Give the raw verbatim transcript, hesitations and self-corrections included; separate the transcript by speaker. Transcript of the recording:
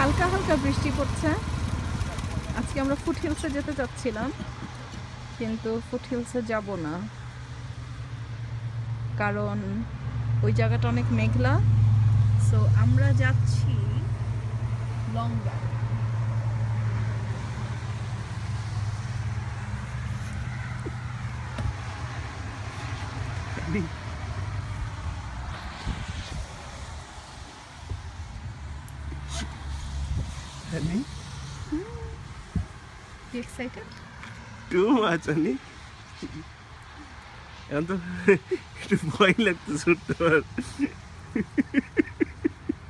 Speaker 1: হালকা হালকা বৃষ্টি পড়ছে। আজকে আমরা ফুট হিলসে যেতে চাচ্ছিলাম, কিন্তু ফুট হিলসে যাব না, কারণ ওই জায়গাটা অনেক মেঘলা। সো আমরা যাচ্ছি Long Valley.
Speaker 2: Honey?
Speaker 1: You excited?
Speaker 2: Too much, honey. এখন তো একটু ভয় লাগতেছে উঠতে পার